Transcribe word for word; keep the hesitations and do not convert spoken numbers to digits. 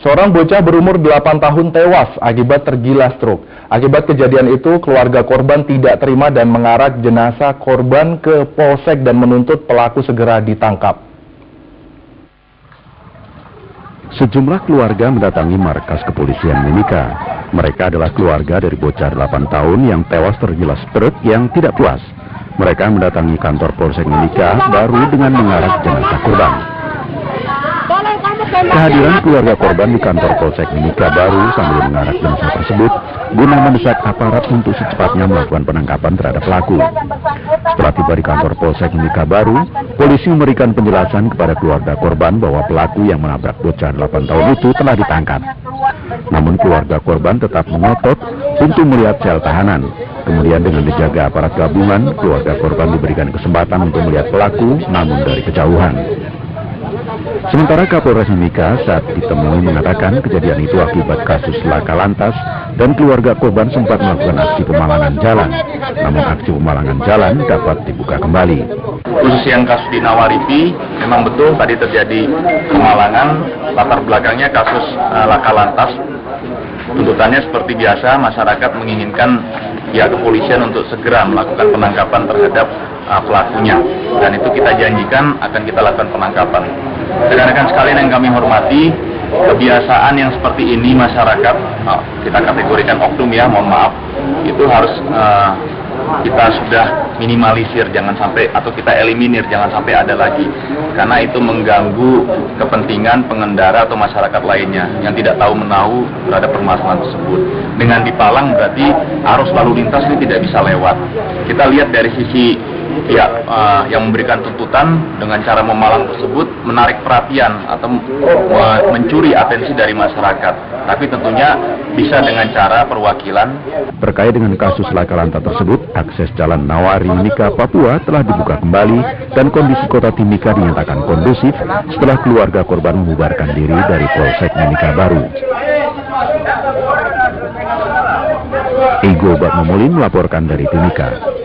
Seorang bocah berumur delapan tahun tewas akibat tergilas truk. Akibat kejadian itu, keluarga korban tidak terima dan mengarak jenazah korban ke Polsek dan menuntut pelaku segera ditangkap. Sejumlah keluarga mendatangi markas kepolisian Mimika. Mereka adalah keluarga dari bocah delapan tahun yang tewas tergilas truk yang tidak puas. Mereka mendatangi kantor Polsek Mimika baru dengan mengarak jenazah korban. Kehadiran keluarga korban di kantor Polsek Mimika baru sambil mengarak jenazah tersebut guna mendesak aparat untuk secepatnya melakukan penangkapan terhadap pelaku. Setelah tiba di kantor Polsek Mimika baru, polisi memberikan penjelasan kepada keluarga korban bahwa pelaku yang menabrak bocah delapan tahun itu telah ditangkap. Namun keluarga korban tetap mengotot untuk melihat sel tahanan. Kemudian dengan dijaga aparat gabungan, keluarga korban diberikan kesempatan untuk melihat pelaku namun dari kejauhan. Sementara Kapolres Mimika saat ditemui mengatakan kejadian itu akibat kasus laka lantas dan keluarga korban sempat melakukan aksi pemalangan jalan. Namun aksi pemalangan jalan dapat dibuka kembali. Khusus yang kasus di Nawaripi, memang betul tadi terjadi pemalangan, latar belakangnya kasus uh, laka lantas. Tuntutannya seperti biasa, masyarakat menginginkan pihak kepolisian untuk segera melakukan penangkapan terhadap uh, pelakunya. Dan itu kita janjikan akan kita lakukan penangkapan. Rekan-rekan sekalian yang kami hormati, kebiasaan yang seperti ini masyarakat, uh, kita kategorikan oknum ya, mohon maaf, itu harus uh, kita sudah minimalisir, jangan sampai, atau kita eliminir, jangan sampai ada lagi. Karena itu mengganggu kepentingan pengendara atau masyarakat lainnya yang tidak tahu menahu terhadap permasalahan tersebut. Dengan dipalang berarti arus lalu lintas ini tidak bisa lewat. Kita lihat dari sisi pihak uh, yang memberikan tuntutan dengan cara memalang tersebut menarik perhatian atau uh, mencuri atensi dari masyarakat. Tapi tentunya bisa dengan cara perwakilan. Terkait dengan kasus laka lantas tersebut, akses jalan Nawari Mimika Papua telah dibuka kembali dan kondisi kota Timika dinyatakan kondusif setelah keluarga korban membubarkan diri dari Polsek Mimika baru. Ego Batmamulin melaporkan dari Timika.